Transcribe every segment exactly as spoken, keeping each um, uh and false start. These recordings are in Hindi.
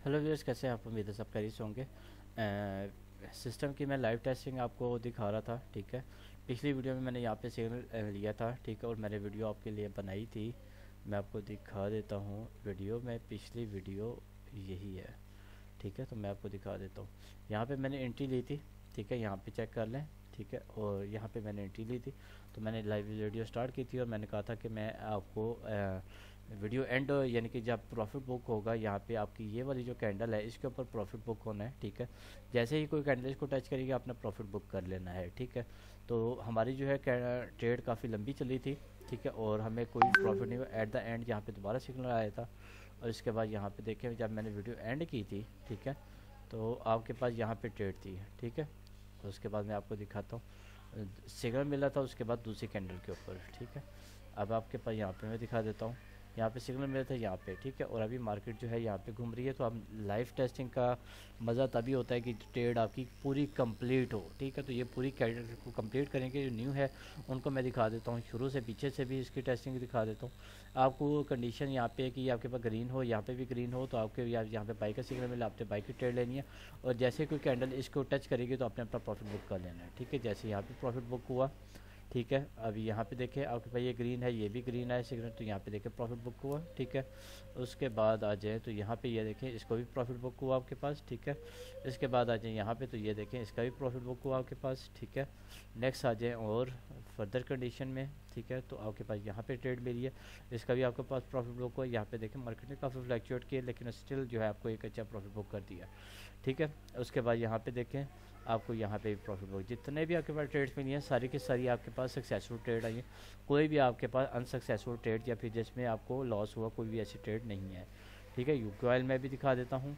हेलो व्यूअर्स, कैसे हैं आप? उम्मीद है सब खैरियत से होंगे। सिस्टम की मैं लाइव टेस्टिंग आपको दिखा रहा था, ठीक है। पिछली वीडियो में मैंने यहाँ पे सिग्नल लिया था, ठीक है, और मैंने वीडियो आपके लिए बनाई थी। मैं आपको दिखा देता हूँ वीडियो में, पिछली वीडियो यही है, ठीक है। तो मैं आपको दिखा देता हूँ। यहाँ पे मैंने एंट्री ली थी, ठीक है, यहाँ पे चेक कर लें, ठीक है। और यहाँ पे मैंने एंट्री ली थी, तो मैंने लाइव वीडियो स्टार्ट की थी और मैंने कहा था कि मैं आपको आ, वीडियो एंड यानी कि जब प्रॉफिट बुक होगा, यहाँ पे आपकी ये वाली जो कैंडल है इसके ऊपर प्रॉफिट बुक होना है, ठीक है। जैसे ही कोई कैंडल इसको टच करेगी आपने प्रॉफिट बुक कर लेना है, ठीक है। तो हमारी जो है ट्रेड काफ़ी लंबी चली थी, ठीक है, और हमें कोई प्रॉफिट नहीं हुआ। एट द एंड यहाँ पे दोबारा सिग्नल आया था और इसके बाद यहाँ पे देखें जब मैंने वीडियो एंड की थी, ठीक है, तो आपके पास यहाँ पे ट्रेड थी, ठीक है। तो उसके बाद मैं आपको दिखाता हूँ, सिग्नल मिला था उसके बाद दूसरी कैंडल के ऊपर, ठीक है। अब आपके पास यहाँ पे मैं दिखा देता हूँ, यहाँ पे सिग्नल मिला था यहाँ पे, ठीक है। और अभी मार्केट जो है यहाँ पे घूम रही है। तो अब लाइव टेस्टिंग का मज़ा तभी होता है कि ट्रेड आपकी पूरी कंप्लीट हो, ठीक है। तो ये पूरी कैंडल को कंप्लीट करेंगे। जो न्यू है उनको मैं दिखा देता हूँ, शुरू से पीछे से भी इसकी टेस्टिंग दिखा देता हूँ आपको। कंडीशन यहाँ पे है कि आपके पास ग्रीन हो, यहाँ पे भी ग्रीन हो, तो आपके यहाँ यहाँ पे बाई का सिग्नल मिला, आपने बाई की ट्रेड लेनी है। और जैसे कोई कैंडल इसको टच करेगी तो आपने अपना प्रॉफिट बुक कर लेना है, ठीक है। जैसे यहाँ पे प्रॉफिट बुक हुआ, ठीक है। अभी यहाँ पे देखें आपके पास ये ग्रीन है, ये भी ग्रीन है सिग्नल, तो यहाँ पे देखें प्रॉफिट बुक हुआ, ठीक है। उसके बाद आ जाए तो यहाँ पे ये देखें इसको भी प्रॉफिट बुक हुआ आपके पास, ठीक है। इसके बाद आ जाए यहाँ पे तो ये देखें इसका भी प्रॉफिट बुक हुआ आपके पास, ठीक है। नेक्स्ट आ जाए और फर्दर कंडीशन में, ठीक है। तो आपके पास यहाँ पे ट्रेड मिली है, इसका भी आपके पास प्रॉफिट बुक हुआ। यहाँ पे देखें मार्केट ने काफ़ी फ्लैक्चुएट किया लेकिन स्टिल जो है आपको एक अच्छा प्रॉफिट बुक कर दिया, ठीक है। उसके बाद यहाँ पे देखें आपको यहाँ पे भी प्रॉफिट बुक, जितने भी आपके पास ट्रेड्स मिली हैं सारी की सारी आपके पास सक्सेसफुल ट्रेड आई है। कोई भी आपके पास अनसक्सेसफुल ट्रेड या फिर जिसमें आपको लॉस हुआ कोई भी ऐसी ट्रेड नहीं है, ठीक है। यूके ऑयल में भी दिखा देता हूँ,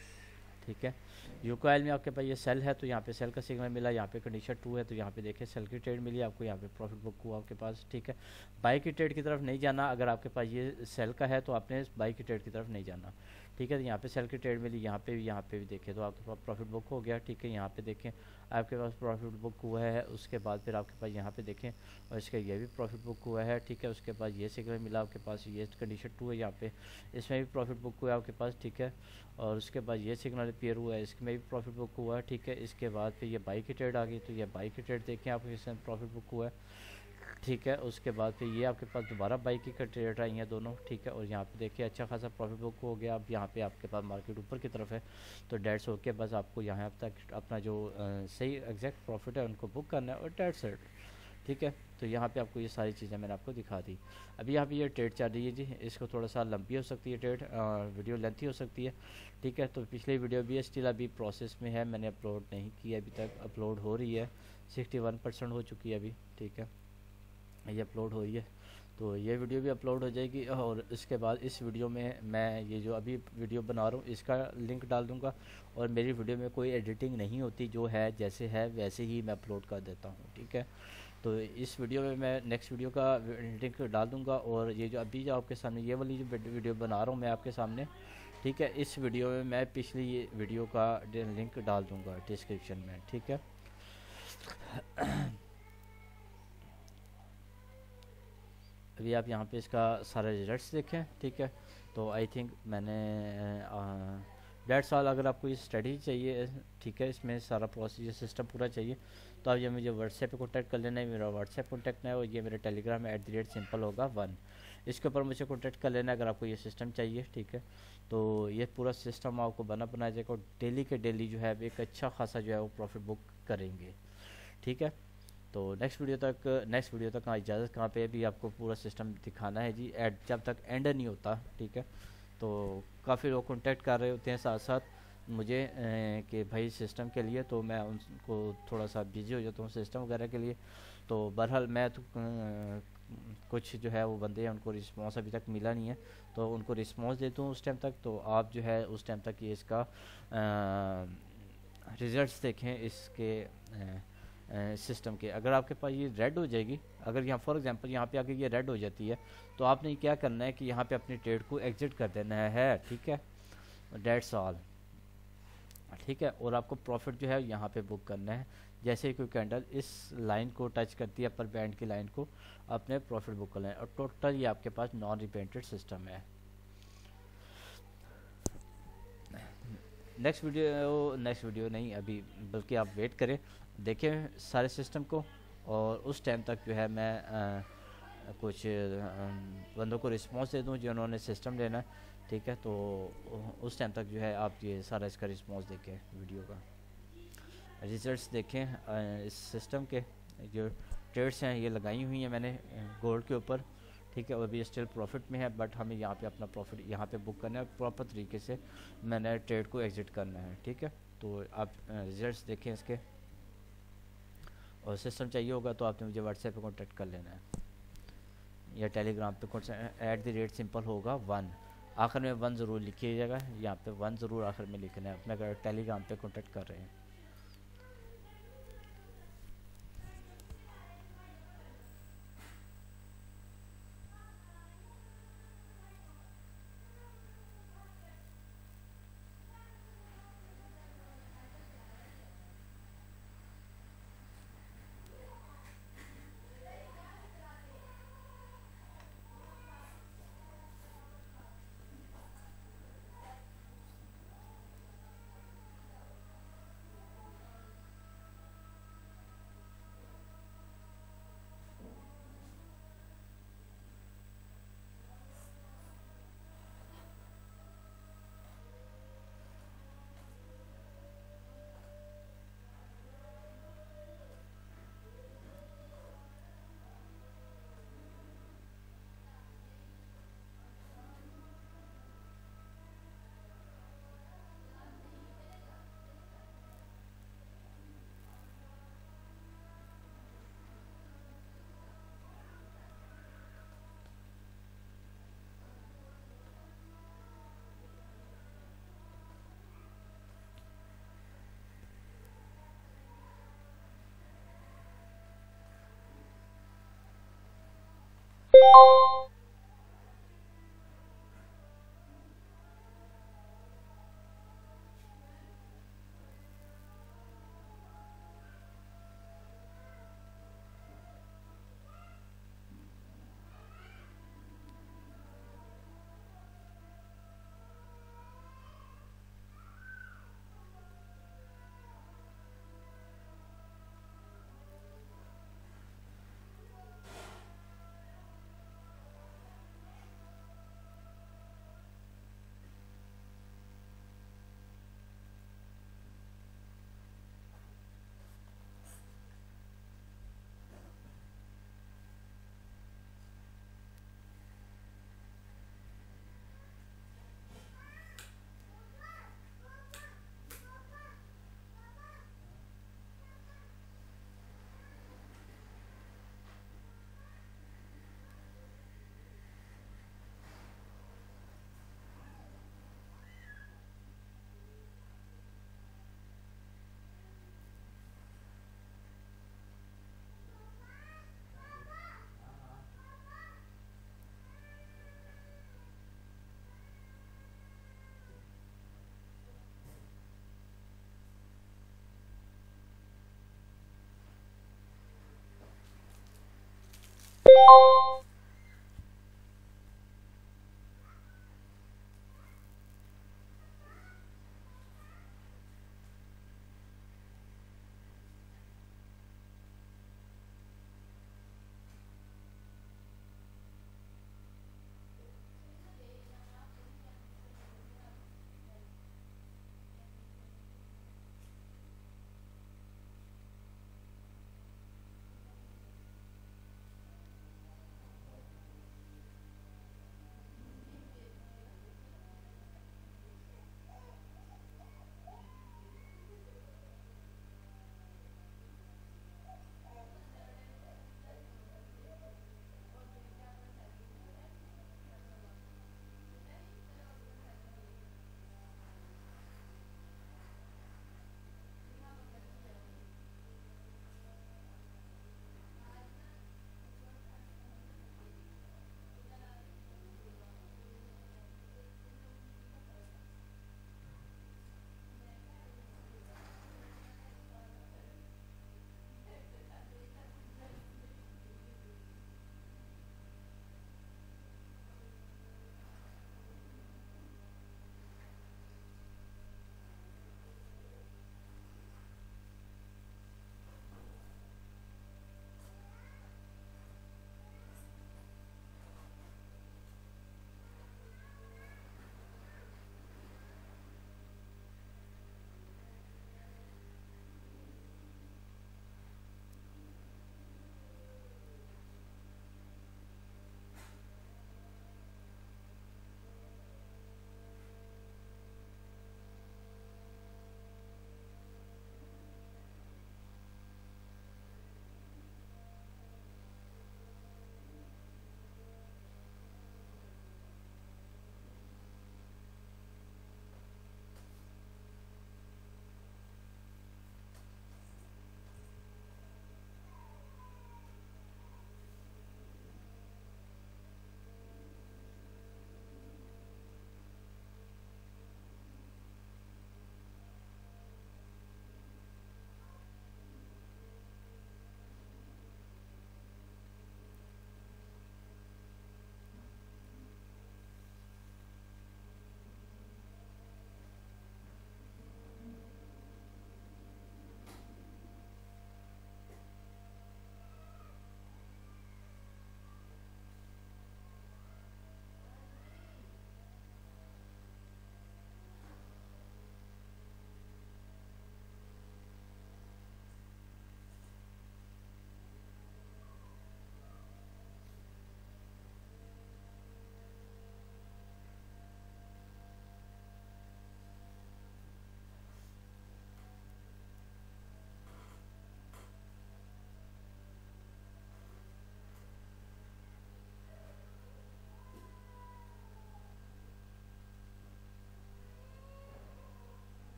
ठीक है। यूके ऑयल में आपके पास ये सेल है तो यहाँ पे सेल का सिग्नल मिला, यहाँ पे कंडीशन टू है तो यहाँ पे देखिए सेल की ट्रेड मिली आपको, यहाँ पे प्रॉफिट बुक हुआ आपके पास, ठीक है। बाई की ट्रेड की तरफ नहीं जाना, अगर आपके पास ये सेल का है तो आपने बाई की ट्रेड की तरफ नहीं जाना, ठीक है। तो यहाँ पे सेल की ट्रेड मिली, यहाँ पे भी यहाँ पे भी देखें तो आपके पास प्रॉफिट बुक हो गया, ठीक है। यहाँ पे देखें आपके पास प्रॉफिट बुक हुआ है। उसके बाद फिर आपके पास यहाँ पे देखें और इसका ये भी प्रॉफिट बुक हुआ है, ठीक है। उसके बाद ये सिग्नल मिला आपके पास, ये कंडीशन टू है यहाँ पे, इसमें भी प्रॉफिट बुक हुआ है आपके पास, ठीक है। और उसके बाद ये सिग्नल अपीयर हुआ है, इसमें भी प्रॉफिट बुक हुआ है, ठीक है। इसके बाद फिर ये बाई की ट्रेड आ गई तो ये बाई की ट्रेड देखें आपको, इसमें प्रॉफिट बुक हुआ है, ठीक है। उसके बाद फिर ये आपके पास दोबारा बाई की ट्रेड आई हैं दोनों, ठीक है। और यहाँ पे देखिए अच्छा खासा प्रॉफिट बुक हो गया। अब यहाँ पे आपके पास मार्केट ऊपर की तरफ है तो डेट्स होके बस आपको यहाँ तक अपना जो आ, सही एग्जैक्ट प्रॉफिट है उनको बुक करना है और डेट्स है, ठीक है। तो यहाँ पे आपको ये सारी चीज़ें मैंने आपको दिखा दी। अभी यहाँ पे ये ट्रेड चल रही है जी, इसको थोड़ा सा लंबी हो सकती है ट्रेड, वीडियो लेंथी हो सकती है, ठीक है। तो पिछली वीडियो भी स्टिल अभी प्रोसेस में है, मैंने अपलोड नहीं की अभी तक, अपलोड हो रही है, सिक्सटी वन परसेंट हो चुकी है अभी, ठीक है, ये अपलोड हो रही है। तो ये वीडियो भी अपलोड हो जाएगी और इसके बाद इस वीडियो में मैं ये जो अभी वीडियो बना रहा हूँ इसका लिंक डाल दूँगा। और मेरी वीडियो में कोई एडिटिंग नहीं होती, जो है जैसे है वैसे ही मैं अपलोड कर देता हूँ, ठीक है। तो इस वीडियो में मैं नेक्स्ट वीडियो का लिंक डाल दूँगा। और ये जो अभी जो आपके सामने ये वाली जो वीडियो बना रहा हूँ मैं आपके सामने, ठीक है, इस वीडियो में मैं पिछली ये वीडियो का लिंक डाल दूँगा डिस्क्रिप्शन में, ठीक है। अभी आप यहाँ पे इसका सारा रिजल्ट्स देखें, ठीक है। तो आई थिंक मैंने डेढ़ साल अगर आपको ये स्टडी चाहिए, ठीक है, इसमें सारा प्रोसीजर सिस्टम पूरा चाहिए तो आप ये मुझे व्हाट्सएप पे कॉन्टैक्ट कर लेना है। मेरा व्हाट्सएप कॉन्टैक्ट है और ये मेरा टेलीग्राम है, एट द रेट सिंपल होगा वन, इसके ऊपर मुझे कॉन्टैक्ट कर लेना अगर आपको ये सिस्टम चाहिए, ठीक है। तो ये पूरा सिस्टम आपको बना बनाया जाएगा और डेली के डेली जो है एक अच्छा खासा जो है वो प्रॉफिट बुक करेंगे, ठीक है। तो नेक्स्ट वीडियो तक नेक्स्ट वीडियो तक कहाँ इजाज़त, कहाँ पे भी आपको पूरा सिस्टम दिखाना है जी, एड जब तक एंड नहीं होता, ठीक है। तो काफ़ी लोग कांटेक्ट कर रहे होते हैं साथ साथ मुझे कि भाई सिस्टम के लिए, तो मैं उनको थोड़ा सा बिजी हो जाता हूँ सिस्टम वगैरह के लिए। तो बहरहाल मैं तो आ, कुछ जो है वो बंदे हैं उनको रिस्पॉन्स अभी तक मिला नहीं है तो उनको रिस्पॉन्स देता हूँ उस टाइम तक। तो आप जो है उस टाइम तक ये इसका रिज़ल्ट्स देखें इसके आ, सिस्टम के। अगर आपके पास ये रेड हो जाएगी, अगर यहाँ फॉर एग्जांपल यहाँ पे आके ये रेड हो जाती है तो आपने क्या करना है कि यहाँ पे अपनी ट्रेड को एग्जिट कर देना है, ठीक है, डेट्स ऑल, ठीक है। और आपको प्रॉफिट जो है यहाँ पे बुक करना है। जैसे ही कोई कैंडल इस लाइन को टच करती है अपर बैंड की लाइन को, अपने प्रॉफिट बुक करना है। और टोटल ये आपके पास नॉन रिपेंटेड सिस्टम है। नेक्स्ट वीडियो नेक्स्ट वीडियो नहीं अभी, बल्कि आप वेट करें, देखें सारे सिस्टम को, और उस टाइम तक जो है मैं आ, कुछ आ, बंदों को रिस्पांस दे दूं जिन्होंने सिस्टम लेना है, ठीक है। तो उस टाइम तक जो है आप ये सारा इसका रिस्पांस देखें, वीडियो का रिजल्ट्स देखें। आ, इस सिस्टम के जो ट्रेड्स हैं ये लगाई हुई हैं मैंने गोल्ड के ऊपर, ठीक है, और अभी स्टिल प्रॉफिट में है, बट हमें यहाँ पे अपना प्रॉफिट यहाँ पे बुक करना है, प्रॉपर तरीके से मैंने ट्रेड को एग्जिट करना है, ठीक है। तो आप रिजल्ट्स देखें इसके, और सिस्टम चाहिए होगा तो आपने मुझे व्हाट्सएप पे कॉन्टेक्ट कर लेना है, या टेलीग्राम पे एट द रेट सिंपल होगा वन, आखिर में वन ज़रूर लिखिएगा, यहाँ पे वन ज़रूर आखिर में लिखना है, अपने अगर टेलीग्राम पे कॉन्टेक्ट कर रहे हैं।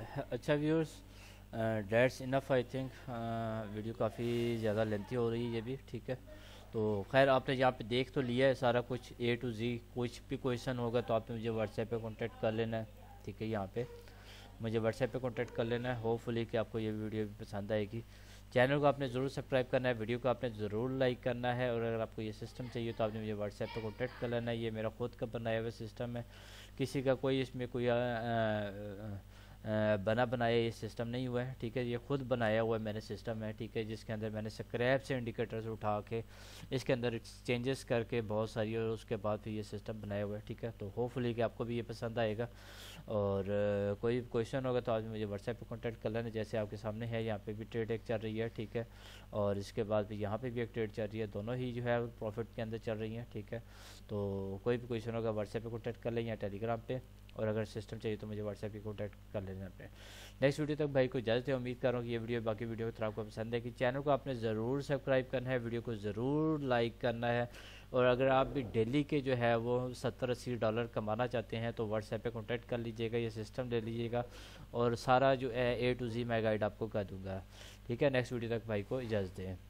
अच्छा viewers, that's enough I think. Video काफ़ी ज़्यादा लेंथी हो रही है ये भी, ठीक है। तो खैर आपने यहाँ पे देख तो लिया है सारा कुछ ए टू जी। कुछ भी क्वेश्चन होगा तो आपने मुझे व्हाट्सएप पे कांटेक्ट कर लेना है, ठीक है। यहाँ पे मुझे व्हाट्सएप पे कांटेक्ट कर लेना है। होपफुली कि आपको ये वीडियो भी पसंद आएगी। चैनल को आपने ज़रूर सब्सक्राइब करना है, वीडियो को आपने ज़रूर लाइक करना है, और अगर आपको ये सिस्टम चाहिए तो आपने मुझे व्हाट्सएप पे कांटेक्ट कर लेना है। ये मेरा खुद का बनाया हुआ सिस्टम है, किसी का कोई इसमें कोई आ, आ, आ, बना बनाया ये सिस्टम नहीं हुआ है, ठीक है। ये खुद बनाया हुआ मैंने सिस्टम है, ठीक है, जिसके अंदर मैंने स्क्रैप से इंडिकेटर्स उठा के इसके अंदर चेंजेस करके बहुत सारी, और उसके बाद फिर ये सिस्टम बनाया हुआ है, ठीक है। तो होपफुली कि आपको भी ये पसंद आएगा। और uh, कोई क्वेश्चन होगा तो आप मुझे व्हाट्सएप पे कांटेक्ट कर लेना, जैसे आपके सामने है। यहाँ पे भी ट्रेड एक चल रही है, ठीक है, और इसके बाद भी यहाँ पे भी एक ट्रेड चल रही है। दोनों ही जो है प्रॉफिट के अंदर चल रही हैं, ठीक है। तो कोई भी क्वेश्चन होगा व्हाट्सएप पे कांटेक्ट कर लें या टेलीग्राम पे, और अगर सिस्टम चाहिए तो मुझे व्हाट्सएप पे कांटेक्ट कर लेना अपने। नेक्स्ट वीडियो तक भाई को इजाज़त है। उम्मीद कर रहा हूँ कि ये वीडियो बाकी वीडियो को आपको पसंद है। कि चैनल को आपने ज़रूर सब्सक्राइब करना है, वीडियो को ज़रूर लाइक करना है, और अगर आप भी डेली के जो है वो सत्तर अस्सी डॉलर कमाना चाहते हैं तो व्हाट्सएप पे कांटेक्ट कर लीजिएगा, ये सिस्टम ले लीजिएगा, और सारा जो है ए टू जी मैं गाइड आपको कर दूंगा, ठीक है। नेक्स्ट वीडियो तक भाई को इजाज़त दें।